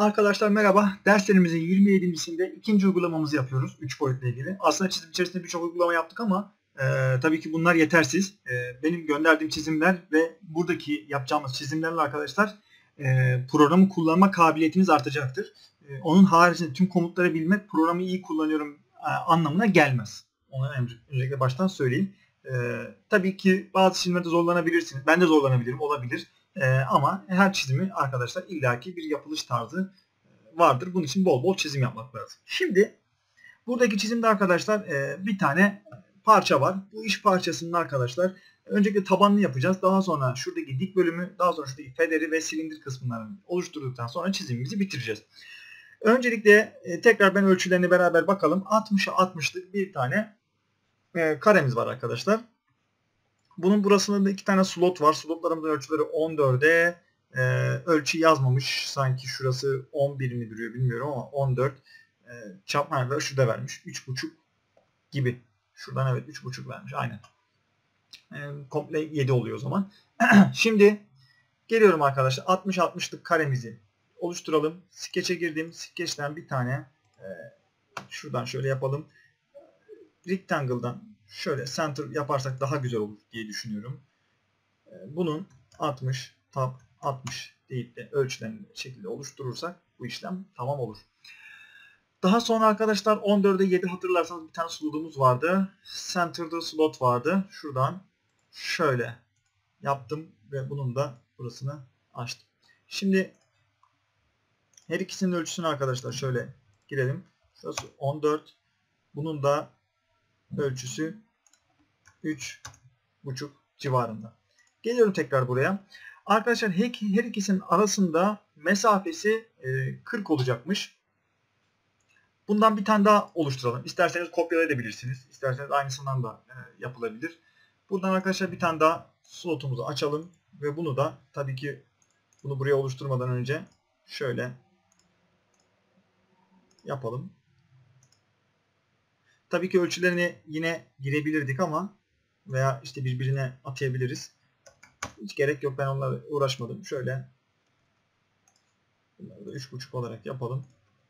Arkadaşlar merhaba. Derslerimizin 27.sinde ikinci uygulamamızı yapıyoruz. 3 boyutla ilgili. Aslında çizim içerisinde birçok uygulama yaptık ama tabii ki bunlar yetersiz. Benim gönderdiğim çizimler ve buradaki yapacağımız çizimlerle arkadaşlar programı kullanma kabiliyetimiz artacaktır. Onun haricinde tüm komutları bilmek programı iyi kullanıyorum anlamına gelmez. Onu öncelikle baştan söyleyeyim. Tabii ki bazı çizimlerde zorlanabilirsiniz. Ben de zorlanabilirim, olabilir. Ama her çizimi arkadaşlar illaki bir yapılış tarzı vardır. Bunun için bol bol çizim yapmak lazım. Şimdi buradaki çizimde arkadaşlar bir tane parça var. Bu iş parçasının arkadaşlar öncelikle tabanını yapacağız. Daha sonra şuradaki dik bölümü, daha sonra şuradaki federi ve silindir kısımlarını oluşturduktan sonra çizimimizi bitireceğiz. Öncelikle tekrar ben ölçülerini beraber bakalım. 60'a 60'lık bir tane karemiz var arkadaşlar. Bunun burasında da 2 tane slot var. Slotlarımızın ölçüleri 14'e ölçü yazmamış. Sanki şurası 11 mi duruyor bilmiyorum ama 14 çarpma şurada vermiş. 3,5 gibi. Şuradan evet 3,5 vermiş. Aynen. Komple 7 oluyor o zaman. Şimdi geliyorum arkadaşlar. 60-60'lık karemizi oluşturalım. Sketch'e girdim. Sketch'ten bir tane şuradan şöyle yapalım. Rectangle'dan şöyle center yaparsak daha güzel olur diye düşünüyorum. Bunun 60 tab 60 deyip de ölçülerini şekilde oluşturursak bu işlem tamam olur. Daha sonra arkadaşlar 14'e 7 hatırlarsanız bir tane slotumuz vardı. Center'da slot vardı. Şuradan şöyle yaptım ve bunun da burasını açtım. Şimdi her ikisinin ölçüsünü arkadaşlar şöyle girelim. Şurası 14. Bunun da ölçüsü 3,5 civarında. Geliyorum tekrar buraya. Arkadaşlar her ikisinin arasında mesafesi 40 olacakmış. Bundan bir tane daha oluşturalım. İsterseniz kopyalayabilirsiniz. İsterseniz aynısından da yapılabilir. Buradan arkadaşlar bir tane daha slotumuzu açalım. Ve bunu da tabii ki bunu buraya oluşturmadan önce şöyle yapalım. Tabii ki ölçülerini yine girebilirdik ama veya işte birbirine atayabiliriz. Hiç gerek yok. Ben onlarla uğraşmadım. Şöyle bunları da 3,5 olarak yapalım.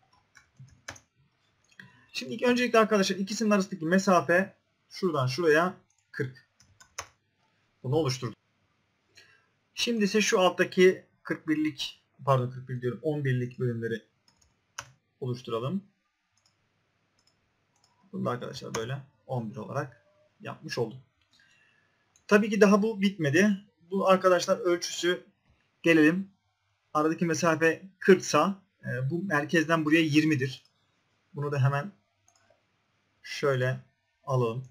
Şimdi öncelikle arkadaşlar ikisinin arasındaki mesafe şuradan şuraya 40. Bunu oluşturduk. Şimdi ise şu alttaki 41'lik pardon 41 diyorum 11'lik bölümleri oluşturalım. Bunu da arkadaşlar böyle 11 olarak yapmış oldum. Tabii ki daha bu bitmedi. Bu arkadaşlar ölçüsü gelelim. Aradaki mesafe 40 sa bu merkezden buraya 20'dir. Bunu da hemen şöyle alalım.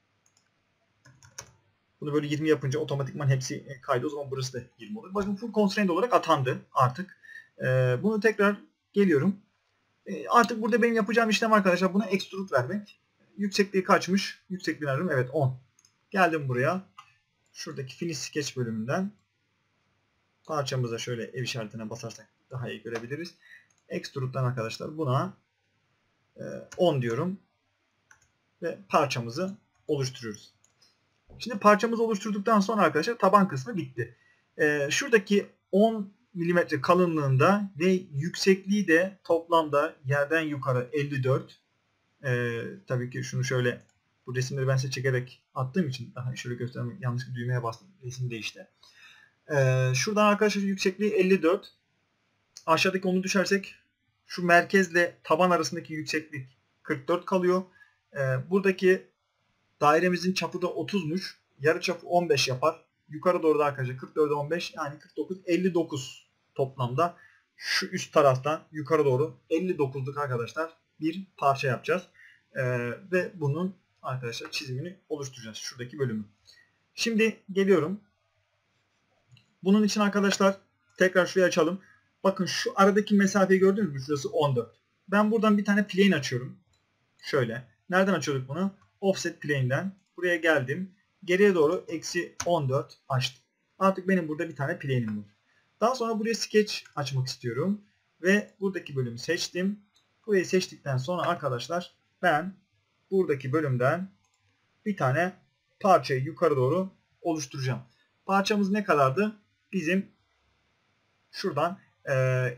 Bunu böyle 20 yapınca otomatikman hepsi kaydı. O zaman burası da 20 olur. Bakın full constraint olarak atandı artık. Bunu tekrar geliyorum. Artık burada benim yapacağım işlem arkadaşlar buna extrude vermek. Yüksekliği kaçmış? Yüksekliğini arıyorum. Evet 10. Geldim buraya. Şuradaki finish sketch bölümünden parçamıza şöyle ev işaretine basarsak daha iyi görebiliriz. Extrude'dan arkadaşlar buna 10 diyorum. Ve parçamızı oluşturuyoruz. Şimdi parçamızı oluşturduktan sonra arkadaşlar taban kısmı bitti. Şuradaki 10 mm kalınlığında ve yüksekliği de toplamda yerden yukarı 54. Tabii ki şunu şöyle bu resimleri ben size çekerek attığım için daha şöyle göstermek yanlış bir düğmeye bastım. Resim değişti. Şuradan arkadaşlar yüksekliği 54. Aşağıdaki onu düşersek şu merkezle taban arasındaki yükseklik 44 kalıyor. Buradaki dairemizin çapı da 30'muş. Yarı çapı 15 yapar. Yukarı doğru da arkadaşlar 44'e 15 yani 49 59 toplamda şu üst taraftan yukarı doğru 59'luk arkadaşlar bir parça yapacağız. Ve bunun arkadaşlar çizimini oluşturacağız. Şuradaki bölümü. Şimdi geliyorum. Bunun için arkadaşlar tekrar şurayı açalım. Bakın şu aradaki mesafeyi gördünüz mü? Şurası 14. Ben buradan bir tane plane açıyorum. Şöyle. Nereden açıyorduk bunu? Offset plane'den. Buraya geldim. Geriye doğru eksi 14 açtım. Artık benim burada bir tane plane'im var. Daha sonra buraya sketch açmak istiyorum. Ve buradaki bölümü seçtim. Burayı seçtikten sonra arkadaşlar ben buradaki bölümden bir tane parçayı yukarı doğru oluşturacağım. Parçamız ne kadardı? Bizim şuradan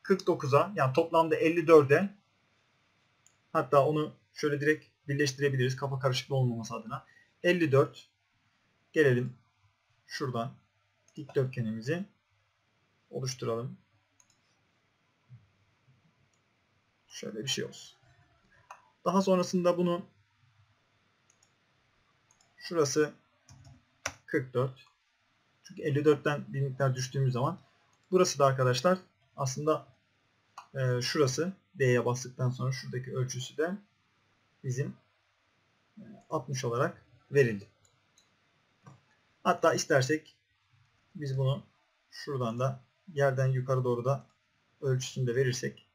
49'a yani toplamda 54'e, hatta onu şöyle direkt birleştirebiliriz kafa karışıklığı olmaması adına. 54, gelelim şuradan dikdörtgenimizi oluşturalım. Şöyle bir şey olsun. Daha sonrasında bunu şurası 44. Çünkü 54'ten bir miktar düştüğümüz zaman burası da arkadaşlar aslında şurası D'ye bastıktan sonra şuradaki ölçüsü de bizim 60 olarak verildi. Hatta istersek biz bunu şuradan da yerden yukarı doğru da ölçüsünü de verirsek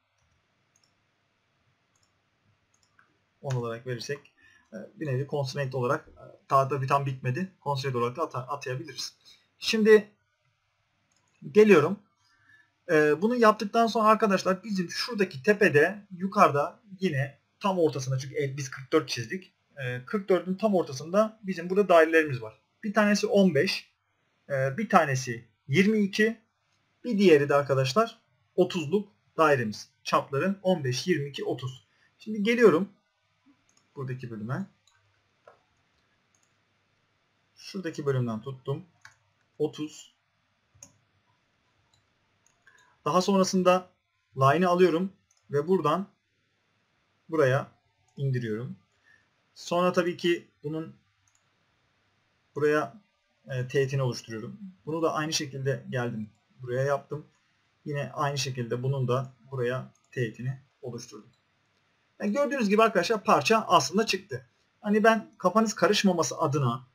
10 olarak verirsek bir nevi constraint olarak tabi tam bitmedi. Constraint olarak da atayabiliriz. Şimdi geliyorum. Bunu yaptıktan sonra arkadaşlar bizim şuradaki tepede yukarıda yine tam ortasında, çünkü biz 44 çizdik. 44'ün tam ortasında bizim burada dairelerimiz var. Bir tanesi 15, bir tanesi 22, bir diğeri de arkadaşlar 30'luk dairemiz. Çapları 15, 22, 30. Şimdi geliyorum buradaki bölüme. Şuradaki bölümden tuttum. 30. Daha sonrasında line'ı alıyorum ve buradan buraya indiriyorum. Sonra tabii ki bunun buraya teğetini oluşturuyorum. Bunu da aynı şekilde geldim buraya yaptım. Yine aynı şekilde bunun da buraya teğetini oluşturdum. Yani gördüğünüz gibi arkadaşlar parça aslında çıktı. Hani ben kafanız karışmaması adına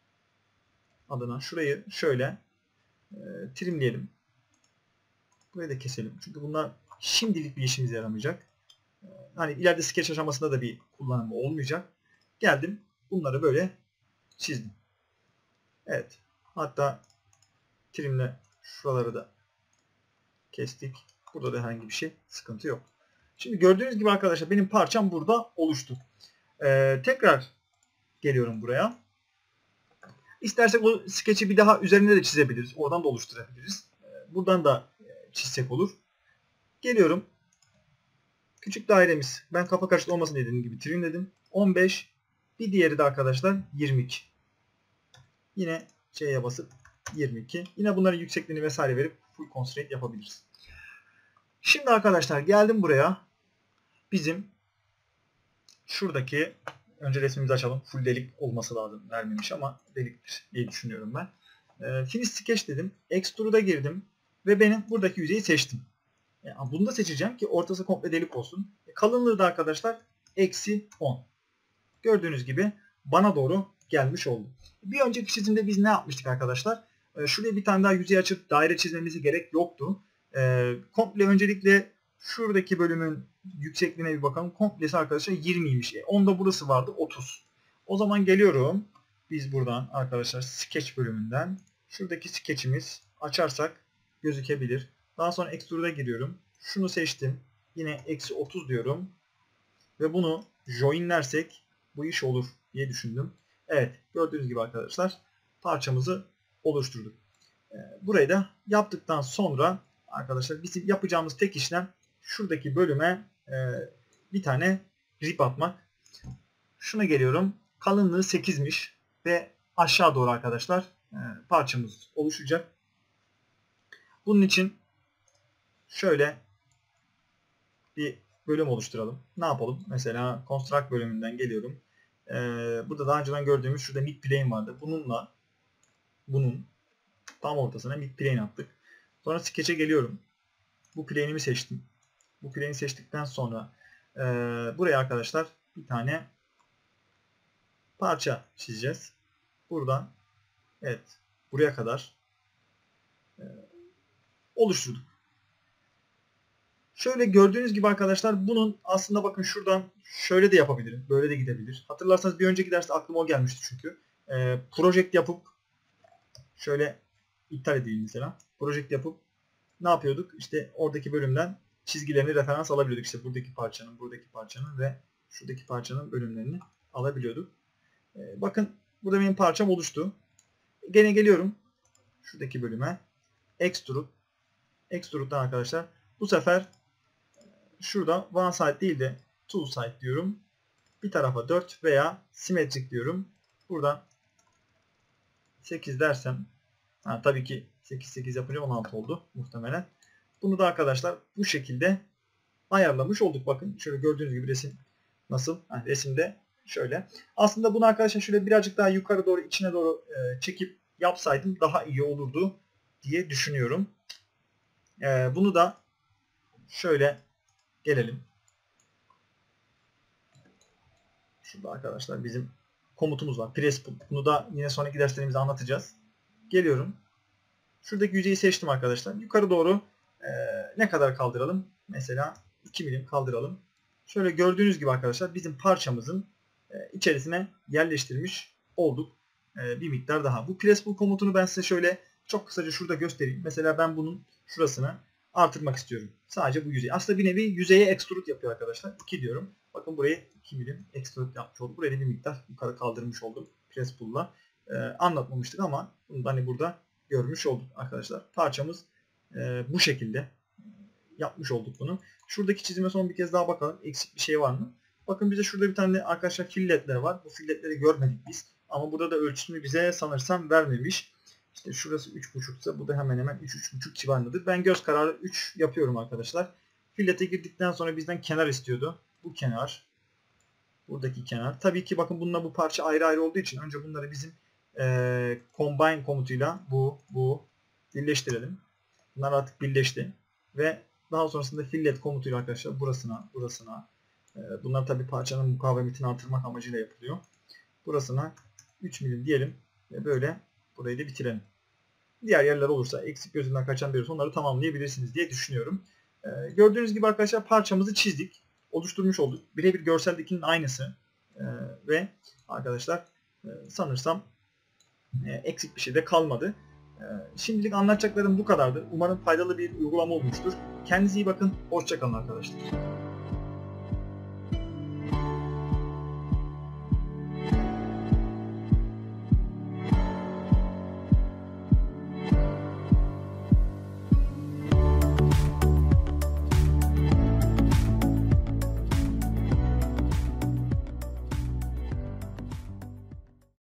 şurayı şöyle trimleyelim. Burayı da keselim. Çünkü bunlar şimdilik bir işimize yaramayacak. Hani ileride sketch aşamasında da bir kullanımı olmayacak. Geldim. Bunları böyle çizdim. Evet. Hatta trimle şuraları da kestik. Burada da herhangi bir şey, sıkıntı yok. Şimdi gördüğünüz gibi arkadaşlar benim parçam burada oluştu. Tekrar geliyorum buraya. İstersek o sketch'i bir daha üzerinde de çizebiliriz. Oradan da oluşturabiliriz. Buradan da çizsek olur. Geliyorum. Küçük dairemiz. Ben kafa karışıklığı olmasın dediğim gibi trimledim. 15. Bir diğeri de arkadaşlar 22. Yine C'ye basıp 22. Yine bunların yüksekliğini vesaire verip full constraint yapabiliriz. Şimdi arkadaşlar geldim buraya. Bizim şuradaki, önce resmimizi açalım. Full delik olması lazım. Vermemiş ama deliktir diye düşünüyorum ben. Finish sketch dedim. Extrude'a girdim. Ve benim buradaki yüzeyi seçtim. Yani bunu da seçeceğim ki ortası komple delik olsun. Kalınlığı da arkadaşlar eksi 10. Gördüğünüz gibi bana doğru gelmiş oldu. Bir önceki çizimde biz ne yapmıştık arkadaşlar? Şuraya bir tane daha yüzey açıp daire çizmemize gerek yoktu. Komple öncelikle şuradaki bölümün yüksekliğine bir bakalım. Komplesi arkadaşlar 20'ymiş. Onda burası vardı 30. O zaman geliyorum. Biz buradan arkadaşlar sketch bölümünden şuradaki sketchimiz açarsak gözükebilir. Daha sonra extrude'a giriyorum. Şunu seçtim. Yine eksi 30 diyorum. Ve bunu joinlersek bu iş olur diye düşündüm. Evet, gördüğünüz gibi arkadaşlar parçamızı oluşturduk. Burayı da yaptıktan sonra arkadaşlar bizim yapacağımız tek işlem şuradaki bölüme bir tane rip atmak. Şuna geliyorum. Kalınlığı 8'miş ve aşağı doğru arkadaşlar parçamız oluşacak. Bunun için şöyle bir bölüm oluşturalım. Ne yapalım? Mesela Construct bölümünden geliyorum. Burada daha önceden gördüğümüz şurada mid plane vardı. Bunun tam ortasına mid plane attık. Sonra sketch'e geliyorum. Bu plane'imi seçtim. Bu plane'i seçtikten sonra buraya arkadaşlar bir tane parça çizeceğiz. Buradan evet buraya kadar oluşturduk. Şöyle gördüğünüz gibi arkadaşlar bunun aslında bakın şuradan şöyle de yapabilirim. Böyle de gidebilir. Hatırlarsanız bir önceki derste aklıma o gelmişti çünkü. Project yapıp şöyle iptal edeyim mesela. Project yapıp ne yapıyorduk? İşte oradaki bölümden çizgilerini referans alabiliyorduk. İşte buradaki parçanın ve şuradaki parçanın bölümlerini alabiliyorduk. Bakın burada benim parçam oluştu. Gene geliyorum şuradaki bölüme. Extrude'dan arkadaşlar Bu sefer şurada one side değil de two side diyorum. Bir tarafa 4 veya simetrik diyorum. Buradan 8 dersem, tabii ki 8 8 yapınca 16 oldu muhtemelen. Bunu da arkadaşlar bu şekilde ayarlamış olduk. Bakın şöyle gördüğünüz gibi resim nasıl? Resimde şöyle. Aslında bunu arkadaşlar şöyle birazcık daha yukarı doğru, içine doğru çekip yapsaydım daha iyi olurdu diye düşünüyorum. Bunu da şöyle gelelim. Şurada arkadaşlar bizim komutumuz var. Press pull. Bunu da yine sonraki derslerimizde anlatacağız. Geliyorum. Şuradaki yüzeyi seçtim arkadaşlar. Yukarı doğru ne kadar kaldıralım? Mesela 2 milim kaldıralım. Şöyle gördüğünüz gibi arkadaşlar bizim parçamızın içerisine yerleştirmiş olduk. Bir miktar daha. Bu press pull komutunu ben size şöyle çok kısaca şurada göstereyim. Mesela ben bunun şurasını artırmak istiyorum. Sadece bu yüzeyi. Aslında bir nevi yüzeye extrude yapıyor arkadaşlar. 2 diyorum. Bakın burayı 2 milim extrude yapmış olduk. Burayı da bir miktar yukarı kaldırmış oldum press pull'la. Anlatmamıştık ama bunu da hani burada görmüş olduk arkadaşlar. Parçamız bu şekilde yapmış olduk bunu. Şuradaki çizime son bir kez daha bakalım. Eksik bir şey var mı? Bakın bize şurada bir tane arkadaşlar filletler var. Bu filletleri görmedik biz. Ama burada da ölçüsünü bize sanırsam vermemiş. İşte şurası 3.5 ise bu da hemen hemen 3-3.5 civarındadır. Ben göz kararı 3 yapıyorum arkadaşlar. Fillete girdikten sonra bizden kenar istiyordu. Bu kenar. Buradaki kenar. Tabii ki bakın bununla bu parça ayrı ayrı olduğu için önce bunları bizim combine komutuyla bu birleştirelim. Bunlar artık birleşti. Ve daha sonrasında fillet komutuyla arkadaşlar burasına bunlar tabii parçanın mukavemetini artırmak amacıyla yapılıyor. Burasına 3 milim diyelim ve böyle burayı da bitirelim. Diğer yerler olursa eksik gözünden kaçan bir onları tamamlayabilirsiniz diye düşünüyorum. Gördüğünüz gibi arkadaşlar parçamızı çizdik. Oluşturmuş olduk. Birebir görseldekinin aynısı. Ve arkadaşlar sanırsam eksik bir şey de kalmadı. Şimdilik anlatacaklarım bu kadardı. Umarım faydalı bir uygulama olmuştur. Kendinize iyi bakın. Hoşça kalın arkadaşlar.